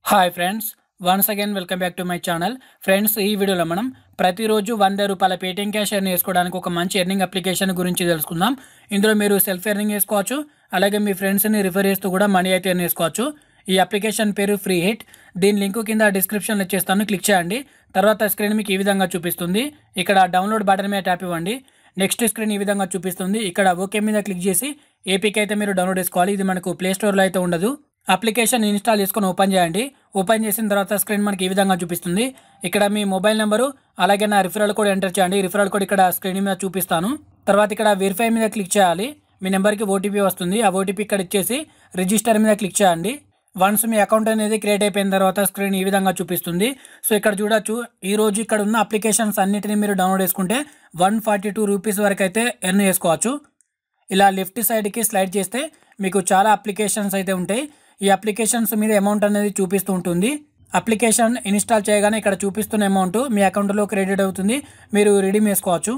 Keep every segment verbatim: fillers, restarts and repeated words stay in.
Hi friends, once again welcome back to my channel. Friends, ఈ వీడియోలో మనం ప్రతిరోజు వంద రూపాయల పేటీఎం క్యాష్ ఎర్న్ చేసుకోవడానికి ఒక మంచి ఎర్నింగ్ అప్లికేషన్ గురించి తెలుసుకుందాం. ఇందులో మీరు సెల్ఫ్ ఎర్నింగ్ చేసుకోవచ్చు, అలాగే మీ ఫ్రెండ్స్ని రిఫర్ చేస్తూ కూడా మనీ అయితే ఎర్న్ చేసుకోవచ్చు. ఈ అప్లికేషన్ పేరు ఫ్రీ హిట్. దీని లింక్ కింద డిస్క్రిప్షన్లో ఇచ్చేస్తాను, క్లిక్ చేయండి. తర్వాత స్క్రీన్ మీకు ఈ విధంగా చూపిస్తుంది. ఇక్కడ డౌన్లోడ్ బటన్ మీద ట్యాప్ ఇవ్వండి. నెక్స్ట్ స్క్రీన్ ఈ విధంగా చూపిస్తుంది. ఇక్కడ ఓకే మీద క్లిక్ చేసి ఏపీకి అయితే మీరు డౌన్లోడ్ చేసుకోవాలి. ఇది మనకు ప్లే స్టోర్లో అయితే ఉండదు. అప్లికేషన్ ఇన్స్టాల్ చేసుకొని ఓపెన్ చేయండి. ఓపెన్ చేసిన తర్వాత స్క్రీన్ మనకి ఈ విధంగా చూపిస్తుంది. ఇక్కడ మీ మొబైల్ నెంబరు అలాగే నా రిఫరల్ కోడ్ ఎంటర్ చేయండి. రిఫరల్ కోడ్ ఇక్కడ స్క్రీన్ మీద చూపిస్తాను. తర్వాత ఇక్కడ వెరిఫై మీద క్లిక్ చేయాలి. మీ నెంబర్కి ఓటీపీ వస్తుంది. ఆ ఓటీపీ ఇక్కడ ఇచ్చేసి రిజిస్టర్ మీద క్లిక్ చేయండి. వన్స్ మీ అకౌంట్ అనేది క్రియేట్ అయిపోయిన తర్వాత స్క్రీన్ ఈ విధంగా చూపిస్తుంది. సో ఇక్కడ చూడొచ్చు, ఈ రోజు ఇక్కడ ఉన్న అప్లికేషన్స్ అన్నిటిని మీరు డౌన్లోడ్ చేసుకుంటే వన్ ఫార్టీ టూ రూపీస్ వరకు అయితే ఎర్న్ చేసుకోవచ్చు. ఇలా లెఫ్ట్ సైడ్కి స్లైడ్ చేస్తే మీకు చాలా అప్లికేషన్స్ అయితే ఉంటాయి. ఈ అప్లికేషన్స్ మీద అమౌంట్ అనేది చూపిస్తూ ఉంటుంది. అప్లికేషన్ ఇన్స్టాల్ చేయగానే ఇక్కడ చూపిస్తున్న అమౌంట్ మీ అకౌంట్లో క్రెడిట్ అవుతుంది. మీరు రిడీమ్ చేసుకోవచ్చు.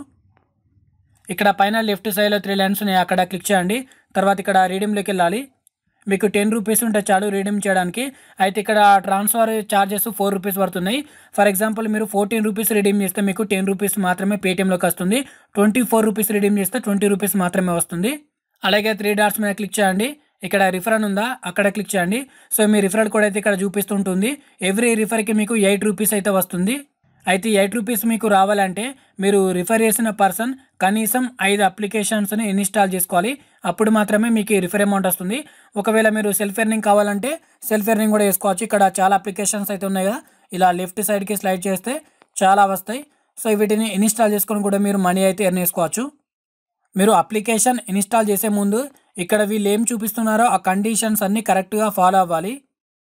ఇక్కడ పైన లెఫ్ట్ సైడ్లో త్రీ లైన్స్ ఉన్నాయి, అక్కడ క్లిక్ చేయండి. తర్వాత ఇక్కడ రీడీమ్లోకి వెళ్ళాలి. మీకు టెన్ రూపీస్ ఉంటే చాలు రీడీమ్ చేయడానికి. అయితే ఇక్కడ ట్రాన్స్ఫర్ ఛార్జెస్ ఫోర్ రూపీస్ పడుతున్నాయి. ఫర్ ఎగ్జాంపుల్ మీరు ఫోర్టీన్ రూపీస్ రిడీమ్ చేస్తే మీకు టెన్ రూపీస్ మాత్రమే పేటీఎంలోకి వస్తుంది. ట్వంటీ ఫోర్ రూపీస్ రిడీమ్ చేస్తే ట్వంటీ రూపీస్ మాత్రమే వస్తుంది. అలాగే త్రీ డాట్స్ మీద క్లిక్ చేయండి. ఇక్కడ రిఫరల్ ఉందా, అక్కడ క్లిక్ చేయండి. సో మీ రిఫరల్ కోడ్ అయితే ఇక్కడ చూపిస్తుంటుంది. ఎవ్రీ రిఫర్కి మీకు ఎయిట్ రూపీస్ అయితే వస్తుంది. అయితే ఎయిట్ రూపీస్ మీకు రావాలంటే మీరు రిఫర్ చేసిన పర్సన్ కనీసం ఐదు అప్లికేషన్స్ని ఇన్స్టాల్ చేసుకోవాలి. అప్పుడు మాత్రమే మీకు రిఫర్ అమౌంట్ వస్తుంది. ఒకవేళ మీరు సెల్ఫ్ ఎర్నింగ్ కావాలంటే సెల్ఫ్ ఎర్నింగ్ కూడా చేసుకోవచ్చు. ఇక్కడ చాలా అప్లికేషన్స్ అయితే ఉన్నాయి కదా, ఇలా లెఫ్ట్ సైడ్కి స్లైడ్ చేస్తే చాలా వస్తాయి. సో వీటిని ఇన్స్టాల్ చేసుకొని కూడా మీరు మనీ అయితే ఎర్న్ చేసుకోవచ్చు. మీరు అప్లికేషన్ ఇన్స్టాల్ చేసే ముందు ఇక్కడ వీళ్ళు ఏం చూపిస్తున్నారో ఆ కండిషన్స్ అన్నీ కరెక్ట్గా ఫాలో అవ్వాలి.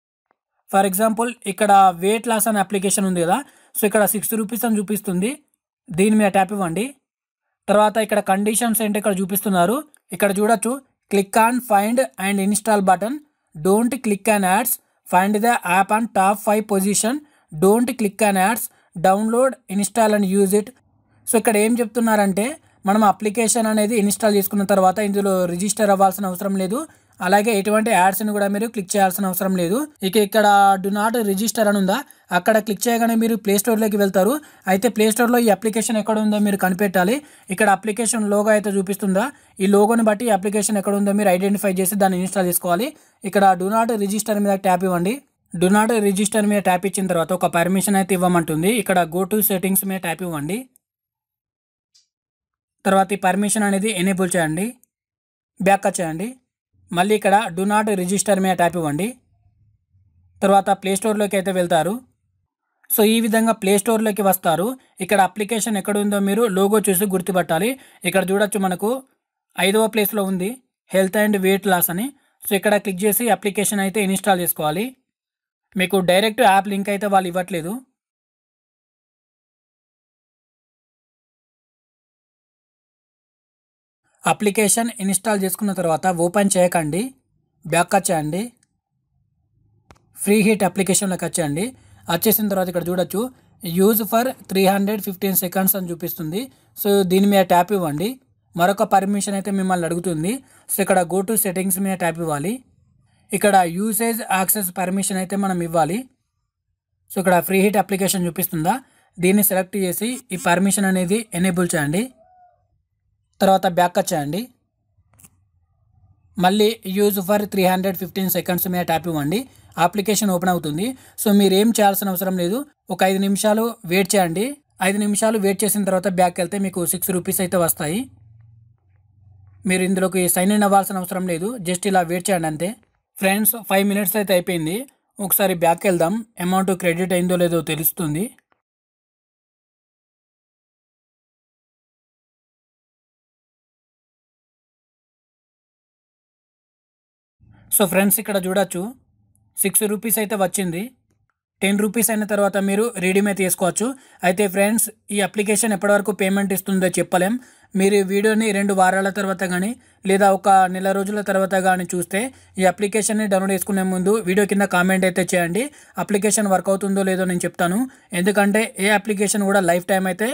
ఫర్ ఎగ్జాంపుల్ ఇక్కడ వెయిట్ లాస్ అనే అప్లికేషన్ ఉంది కదా, సో ఇక్కడ సిక్స్ రూపీస్ అని చూపిస్తుంది. దీని మీద ట్యాప్ ఇవ్వండి. తర్వాత ఇక్కడ కండిషన్స్ ఏంటి ఇక్కడ చూపిస్తున్నారు. ఇక్కడ చూడొచ్చు, click on find and install button, don't click on ads, find the app on top five position, don't click on ads, download install and use it. So ఇక్కడ ఏం చెప్తున్నారంటే మనం అప్లికేషన్ అనేది ఇన్స్టాల్ చేసుకున్న తర్వాత ఇందులో రిజిస్టర్ అవ్వాల్సిన అవసరం లేదు. అలాగే ఎటువంటి యాడ్స్ని కూడా మీరు క్లిక్ చేయాల్సిన అవసరం లేదు. ఇక ఇక్కడ డు నాట్ రిజిస్టర్ అని ఉందా, అక్కడ క్లిక్ చేయగానే మీరు ప్లే స్టోర్లోకి వెళ్తారు. అయితే ప్లే స్టోర్లో ఈ అప్లికేషన్ ఎక్కడ ఉందో మీరు కనిపెట్టాలి. ఇక్కడ అప్లికేషన్ లోగో అయితే చూపిస్తుందా, ఈ లోగోని బట్టి ఈ అప్లికేషన్ ఎక్కడ ఉందో మీరు ఐడెంటిఫై చేసి దాన్ని ఇన్స్టాల్ చేసుకోవాలి. ఇక్కడ డు నాట్ రిజిస్టర్ మీద ట్యాప్ ఇవ్వండి. డు నాట్ రిజిస్టర్ మీద ట్యాప్ ఇచ్చిన తర్వాత ఒక పర్మిషన్ అయితే ఇవ్వమంటుంది. ఇక్కడ గో టు సెట్టింగ్స్ మీద ట్యాప్ ఇవ్వండి. తర్వాత ఈ పర్మిషన్ అనేది ఎనేబుల్ చేయండి. బ్యాక్ చేయండి. మళ్ళీ ఇక్కడ డు నాట్ రిజిస్టర్ మీద ట్యాప్ ఇవ్వండి. తర్వాత ప్లే స్టోర్లోకి అయితే వెళ్తారు. సో ఈ విధంగా ప్లే స్టోర్లోకి వస్తారు. ఇక్కడ అప్లికేషన్ ఎక్కడ ఉందో మీరు లోగో చూసి గుర్తుపట్టాలి. ఇక్కడ చూడొచ్చు, మనకు ఐదవ ప్లేస్లో ఉంది హెల్త్ అండ్ వెయిట్ లాస్ అని. సో ఇక్కడ క్లిక్ చేసి అప్లికేషన్ అయితే ఇన్స్టాల్ చేసుకోవాలి. మీకు డైరెక్ట్ యాప్ లింక్ అయితే వాళ్ళు ఇవ్వట్లేదు. అప్లికేషన్ ఇన్స్టాల్ చేసుకున్న తర్వాత ఓపెన్ చేయకండి, బ్యాక్ వచ్చేయండి. ఫ్రీ హిట్ అప్లికేషన్లోకి వచ్చేయండి. వచ్చేసిన తర్వాత ఇక్కడ చూడొచ్చు, use for three hundred fifteen seconds అని చూపిస్తుంది. సో దీని మీద ట్యాప్ ఇవ్వండి. మరొక పర్మిషన్ అయితే మిమ్మల్ని అడుగుతుంది. సో ఇక్కడ గో టు సెట్టింగ్స్ మీద ట్యాప్ ఇవ్వాలి. ఇక్కడ యూసేజ్ యాక్సెస్ పర్మిషన్ అయితే మనం ఇవ్వాలి. సో ఇక్కడ ఫ్రీ హిట్ అప్లికేషన్ చూపిస్తుందా, దీన్ని సెలెక్ట్ చేసి ఈ పర్మిషన్ అనేది ఎనేబుల్ చేయండి. తర్వాత బ్యాక్ వచ్చేయండి. మళ్ళీ use for three hundred fifteen seconds మీద ట్యాప్ ఇవ్వండి. అప్లికేషన్ ఓపెన్ అవుతుంది. సో మీరు ఏం చేయాల్సిన అవసరం లేదు, ఒక ఐదు నిమిషాలు వెయిట్ చేయండి. ఐదు నిమిషాలు వెయిట్ చేసిన తర్వాత బ్యాక్ వెళ్తే మీకు సిక్స్ రూపీస్ అయితే వస్తాయి. మీరు ఇందులోకి సైన్ ఇన్ అవ్వాల్సిన అవసరం లేదు, జస్ట్ ఇలా వెయిట్ చేయండి అంతే. ఫ్రెండ్స్, ఫైవ్ మినిట్స్ అయితే అయిపోయింది. ఒకసారి బ్యాక్ వెళ్దాం, అమౌంట్ క్రెడిట్ అయిందో లేదో తెలుస్తుంది. సో ఫ్రెండ్స్, ఇక్కడ చూడొచ్చు, సిక్స్ రూపీస్ అయితే వచ్చింది. టెన్ రూపీస్ అయిన తర్వాత మీరు రీడీమ్ అయితే చేసుకోవచ్చు. అయితే ఫ్రెండ్స్, ఈ అప్లికేషన్ ఎప్పటివరకు పేమెంట్ ఇస్తుందో చెప్పలేం. మీరు ఈ వీడియోని రెండు వారాల తర్వాత కానీ లేదా ఒక నెల రోజుల తర్వాత కానీ చూస్తే ఈ అప్లికేషన్ని డౌన్లోడ్ చేసుకునే ముందు వీడియో కింద కామెంట్ అయితే చేయండి. అప్లికేషన్ వర్క్ అవుతుందో లేదో నేను చెప్తాను. ఎందుకంటే ఏ అప్లికేషన్ కూడా లైఫ్ టైం అయితే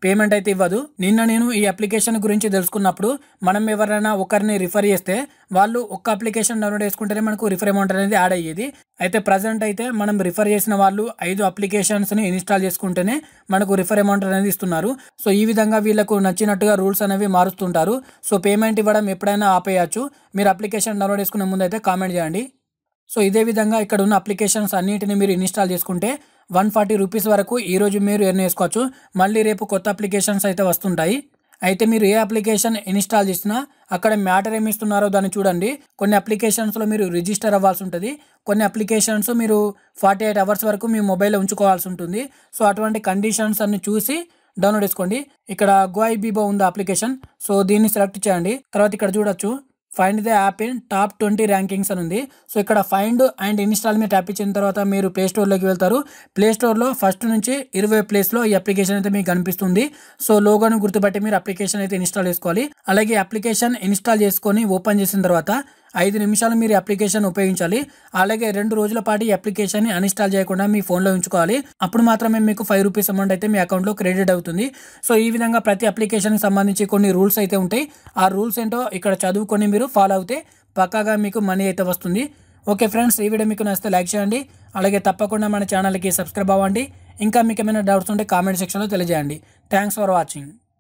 పేమెంట్ అయితే ఇవ్వదు. నిన్న నేను ఈ అప్లికేషన్ గురించి తెలుసుకున్నప్పుడు మనం ఎవరైనా ఒకరిని రిఫర్ చేస్తే వాళ్ళు ఒక్క అప్లికేషన్ డౌన్లోడ్ చేసుకుంటేనే మనకు రిఫర్ అమౌంట్ అనేది యాడ్ అయ్యేది. అయితే ప్రజెంట్ అయితే మనం రిఫర్ చేసిన వాళ్ళు ఐదు అప్లికేషన్స్ని ఇన్స్టాల్ చేసుకుంటేనే మనకు రిఫర్ అమౌంట్ అనేది ఇస్తున్నారు. సో ఈ విధంగా వీళ్ళకు నచ్చినట్టుగా రూల్స్ అనేవి మారుస్తుంటారు. సో పేమెంట్ ఇవ్వడం ఎప్పుడైనా ఆపేయచ్చు. మీరు అప్లికేషన్ డౌన్లోడ్ చేసుకునే ముందు అయితే కామెంట్ చేయండి. సో ఇదే విధంగా ఇక్కడ ఉన్న అప్లికేషన్స్ అన్నిటిని మీరు ఇన్స్టాల్ చేసుకుంటే వన్ ఫార్టీ రూపీస్ వరకు ఈరోజు మీరు ఎర్న్ చేసుకోవచ్చు. మళ్ళీ రేపు కొత్త అప్లికేషన్స్ అయితే వస్తుంటాయి. అయితే మీరు ఏ అప్లికేషన్ ఇన్స్టాల్ చేసినా అక్కడ మ్యాటర్ ఏమి ఇస్తున్నారో దాన్ని చూడండి. కొన్ని అప్లికేషన్స్లో మీరు రిజిస్టర్ అవ్వాల్సి ఉంటుంది. కొన్ని అప్లికేషన్స్ మీరు ఫార్టీ ఎయిట్ అవర్స్ వరకు మీ మొబైల్లో ఉంచుకోవాల్సి ఉంటుంది. సో అటువంటి కండిషన్స్ అన్ని చూసి డౌన్లోడ్ చేసుకోండి. ఇక్కడ గోఐబీబో ఉంది అప్లికేషన్. సో దీన్ని సెలెక్ట్ చేయండి. తర్వాత ఇక్కడ చూడొచ్చు find the app in top twenty rankings అని ఉంది. సో ఇక్కడ ఫైండ్ అండ్ ఇన్స్టాల్ మీద ట్యాప్ ఇచ్చిన తర్వాత మీరు ప్లే స్టోర్లోకి వెళ్తారు. ప్లే స్టోర్లో ఫస్ట్ నుంచి ఇరవై ప్లేస్లో ఈ అప్లికేషన్ అయితే మీకు కనిపిస్తుంది. సో లోగోను గుర్తుపట్టి మీరు అప్లికేషన్ అయితే ఇన్స్టాల్ చేసుకోవాలి. అలాగే అప్లికేషన్ ఇన్స్టాల్ చేసుకొని ఓపెన్ చేసిన తర్వాత ఐదు నిమిషాలు మీరు అప్లికేషన్ ఉపయోగించాలి. అలాగే రెండు రోజుల పాటు ఈ అప్లికేషన్ అన్ఇన్స్టాల్ చేయకుండా మీ ఫోన్లో ఉంచుకోవాలి. అప్పుడు మాత్రమే మీకు ఫైవ్ రూపీస్ అమౌంట్ అయితే మీ అకౌంట్లో క్రెడిట్ అవుతుంది. సో ఈ విధంగా ప్రతి అప్లికేషన్కి సంబంధించి కొన్ని రూల్స్ అయితే ఉంటాయి. ఆ రూల్స్ ఏంటో ఇక్కడ చదువుకొని మీరు ఫాలో అవుతే పక్కాగా మీకు మనీ అయితే వస్తుంది. ఓకే ఫ్రెండ్స్, ఈ వీడియో మీకు నచ్చితే లైక్ చేయండి. అలాగే తప్పకుండా మన ఛానల్కి సబ్స్క్రైబ్ అవ్వండి. ఇంకా మీకు ఏమైనా డౌట్స్ ఉంటే కామెంట్ సెక్షన్లో తెలియజేయండి. Thanks for watching.